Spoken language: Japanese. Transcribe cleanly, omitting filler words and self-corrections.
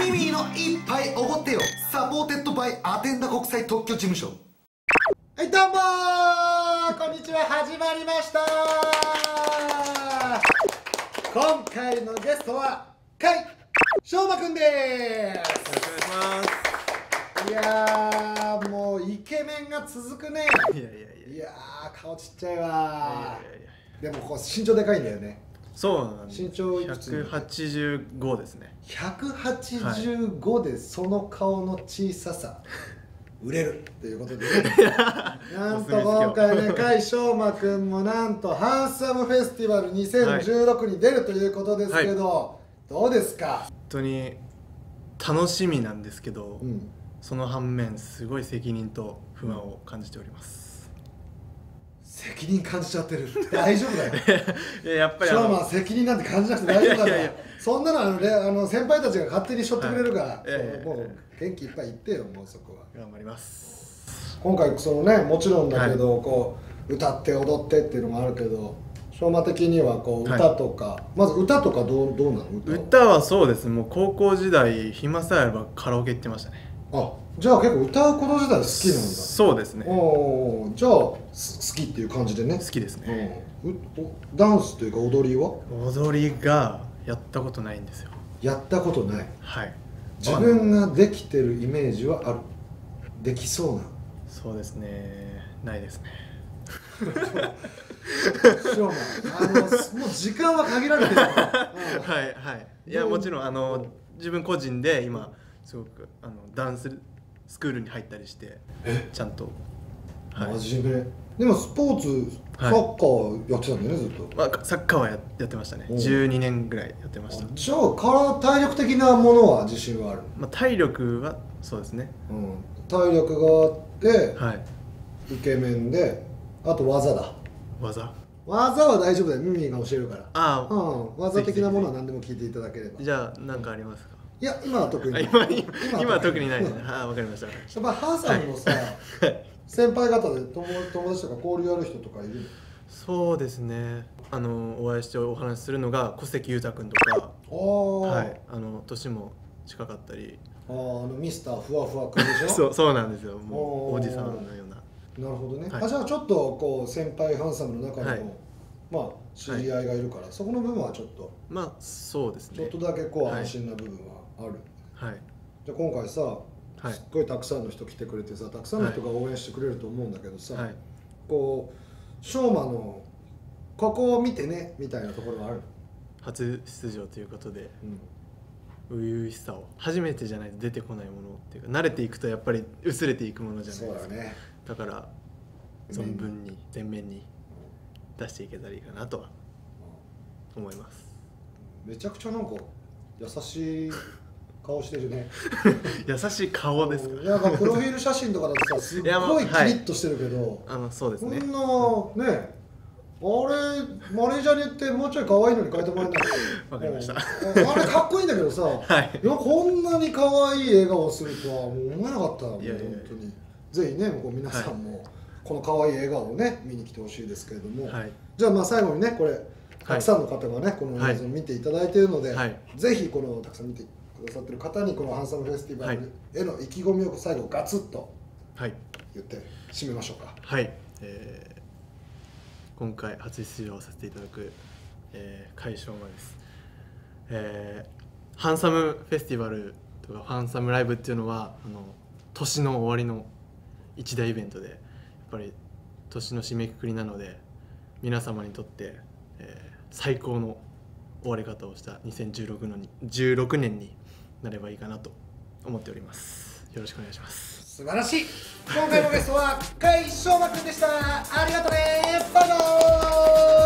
ミミの一杯おごってよ。サポーテッドバイアテンダ国際特許事務所。 はい、どうもー、こんにちは。始まりましたー。今回のゲストは甲斐翔馬くんでーす。 よろしくお願いします。 いやー、もうイケメンが続くね。 いやいやいやいやー、顔ちっちゃいわー。 いやでもこう身長でかいんだよね。 そうなんです。 身長いくつ 185ですね。 185でその顔の小ささ、売れるということでね。なんと今回ね、甲斐翔馬くんもなんとハンサムフェスティバル2016に出るということですけど、どうですか？ 本当に楽しみなんですけど、 うん、 その反面すごい責任と不安を感じております。 責任感じちゃってる。大丈夫だよ。 いややっぱり翔馬は責任なんて感じなくて大丈夫だから。 いやいやいやそんなの先輩たちが勝手に背負ってくれるから、 はい、 もう元気いっぱい言ってよ、もうそこは。 頑張ります。 今回そのね、もちろんだけど、こう歌って踊ってっていうのもあるけど、翔馬的にはこう歌とか、まず歌とかどうなの？ 歌はそうです。もう高校時代暇さえあればカラオケ行ってましたね。 あ、じゃあ結構歌うこと自体好きなんだ。 そうですね。 お、じゃあ好きっていう感じでね。 好きですね。 ダンスというか踊りは？ 踊りがやったことないんですよ。 やったことない。 はい。 自分ができてるイメージはある？できそうな？ そうですね。ないですね。 翔馬、もう時間は限られてるから。 はいはい。いやもちろん自分個人で今すごくダンススクールに入ったりしてちゃんと。 真面目。でもスポーツサッカーやってたんだよね、ずっと。 まあサッカーはやってましたね。12年ぐらいやってました。 じゃあ体力的なものは自信はある？ まあ体力はそうですね。 体力があって、 はい。 イケメンで、あと技だ。 技は大丈夫だよ、ミミが教えるから。 ああ、 技的なものは何でも聞いていただければ。 じゃあ何かありますか？ いや、今は特に今は特にないですね。わかりました。 やっぱハンサムのさ、先輩方で友達とか交流ある人とかいる？ そうですね。お会いしてお話しするのが小関裕太君とか、はい、年も近かったり。 ミスターふわふわくんでしょ？ そうなんですよ。もうおじさんのような。 なるほどね。じゃあちょっとこう先輩ハンサムの中でも、まあ知り合いがいるから、そこの部分はちょっと、 まあそうですね。 ちょっとだけこう安心な部分はある。 はい。 じゃあ今回さ、すっごいたくさんの人来てくれてさ、たくさんの人が応援してくれると思うんだけどさ、こう翔馬のここを見てねみたいなところはある？ 初出場ということで、初々しさを初めてじゃないと出てこないものっていうか、慣れていくとやっぱり薄れていくものじゃないですか。そうだね。だから存分に前面に出していけたらいいかなとは思います。 めちゃくちゃなんか優しい顔してるね。 優しい顔ですか？ なんかプロフィール写真とかだとさ、すっごいキリッとしてるけど、 そうですね。 こんなね、あれマネージャーに言ってもうちょい可愛いのに変えてもらえない？ わかりました。 あれかっこいいんだけどさ、こんなに可愛い笑顔するとはもう思えなかったもん、本当に。ぜひね、皆さんもこの可愛い笑顔をね見に来てほしいですけれども、じゃあまあ最後にね、これたくさんの方がねこの映像を見ていただいているので、ぜひこのたくさん見てくださってる方にこのハンサムフェスティバルへの意気込みを最後ガツッと言って締めましょうか。 はい、今回初出場させていただく甲斐翔馬です。ハンサムフェスティバルとかハンサムライブっていうのは年の終わりの一大イベントで、やっぱり年の締めくくりなので、皆様にとって、最高の終わり方をした2016年になればいいかなと思っております。よろしくお願いします。 素晴らしい。今回のゲストは甲斐翔馬くんでした。ありがとうね。バイバーイ。